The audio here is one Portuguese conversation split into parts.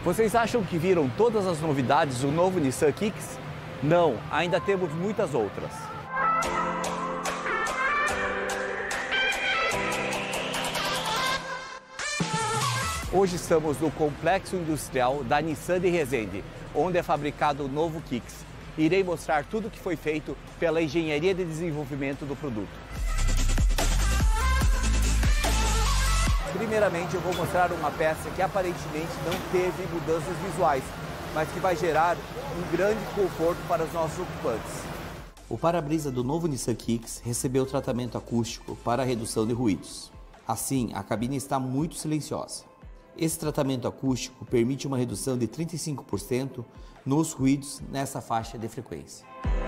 Vocês acham que viram todas as novidades do novo Nissan Kicks? Não, ainda temos muitas outras. Hoje estamos no Complexo Industrial da Nissan de Resende, onde é fabricado o novo Kicks. Irei mostrar tudo o que foi feito pela engenharia de desenvolvimento do produto. Primeiramente, eu vou mostrar uma peça que aparentemente não teve mudanças visuais, mas que vai gerar um grande conforto para os nossos ocupantes. O para-brisa do novo Nissan Kicks recebeu tratamento acústico para a redução de ruídos. Assim, a cabine está muito silenciosa. Esse tratamento acústico permite uma redução de 35% nos ruídos nessa faixa de frequência.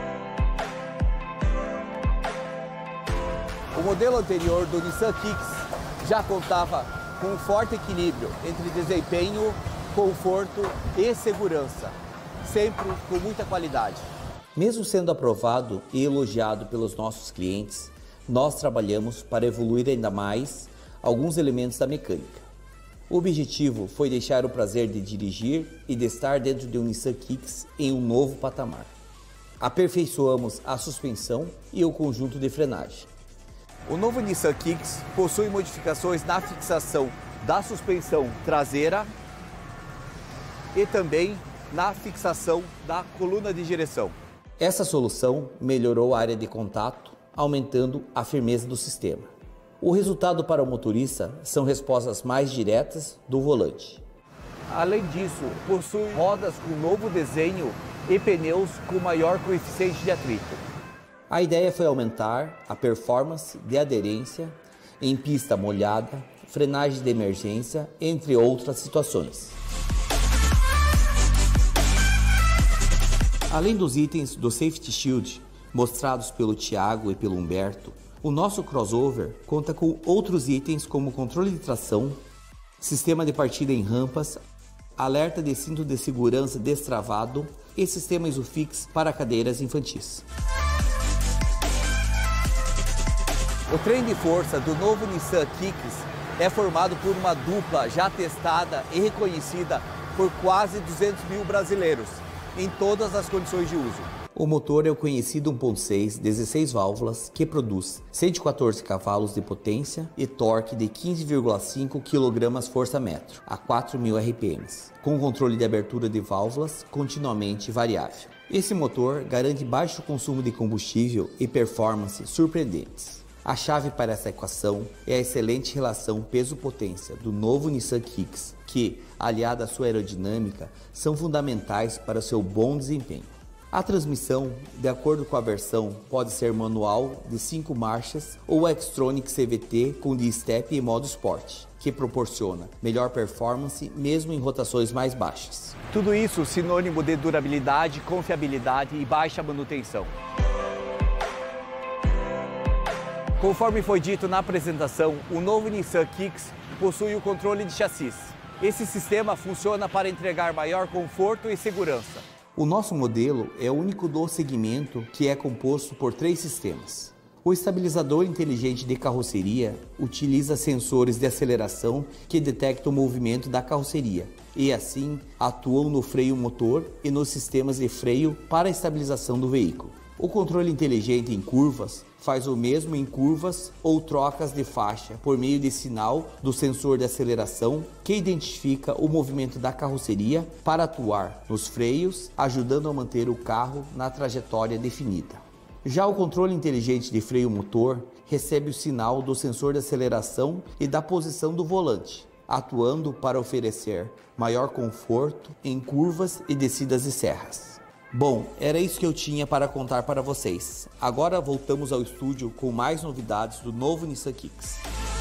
O modelo anterior do Nissan Kicks já contava com um forte equilíbrio entre desempenho, conforto e segurança, sempre com muita qualidade. Mesmo sendo aprovado e elogiado pelos nossos clientes, nós trabalhamos para evoluir ainda mais alguns elementos da mecânica. O objetivo foi deixar o prazer de dirigir e de estar dentro de um Nissan Kicks em um novo patamar. Aperfeiçoamos a suspensão e o conjunto de frenagem. O novo Nissan Kicks possui modificações na fixação da suspensão traseira e também na fixação da coluna de direção. Essa solução melhorou a área de contato, aumentando a firmeza do sistema. O resultado para o motorista são respostas mais diretas do volante. Além disso, possui rodas com novo desenho e pneus com maior coeficiente de atrito. A ideia foi aumentar a performance de aderência em pista molhada, frenagem de emergência, entre outras situações. Além dos itens do Safety Shield mostrados pelo Thiago e pelo Humberto, o nosso crossover conta com outros itens como controle de tração, sistema de partida em rampas, alerta de cinto de segurança destravado e sistema Isofix para cadeiras infantis. O trem de força do novo Nissan Kicks é formado por uma dupla já testada e reconhecida por quase 200 mil brasileiros, em todas as condições de uso. O motor é o conhecido 1.6 16 válvulas que produz 114 cavalos de potência e torque de 15,5 kgfm a 4.000 RPM, com controle de abertura de válvulas continuamente variável. Esse motor garante baixo consumo de combustível e performance surpreendentes. A chave para essa equação é a excelente relação peso-potência do novo Nissan Kicks, que, aliada à sua aerodinâmica, são fundamentais para seu bom desempenho. A transmissão, de acordo com a versão, pode ser manual de 5 marchas ou Xtronic CVT com D-Step em modo Sport, que proporciona melhor performance mesmo em rotações mais baixas. Tudo isso sinônimo de durabilidade, confiabilidade e baixa manutenção. Conforme foi dito na apresentação, o novo Nissan Kicks possui o controle de chassis. Esse sistema funciona para entregar maior conforto e segurança. O nosso modelo é o único do segmento que é composto por 3 sistemas. O estabilizador inteligente de carroceria utiliza sensores de aceleração que detectam o movimento da carroceria e, assim, atuam no freio motor e nos sistemas de freio para a estabilização do veículo. O controle inteligente em curvas faz o mesmo em curvas ou trocas de faixa por meio de sinal do sensor de aceleração que identifica o movimento da carroceria para atuar nos freios, ajudando a manter o carro na trajetória definida. Já o controle inteligente de freio motor recebe o sinal do sensor de aceleração e da posição do volante, atuando para oferecer maior conforto em curvas e descidas de serras. Bom, era isso que eu tinha para contar para vocês. Agora voltamos ao estúdio com mais novidades do novo Nissan Kicks.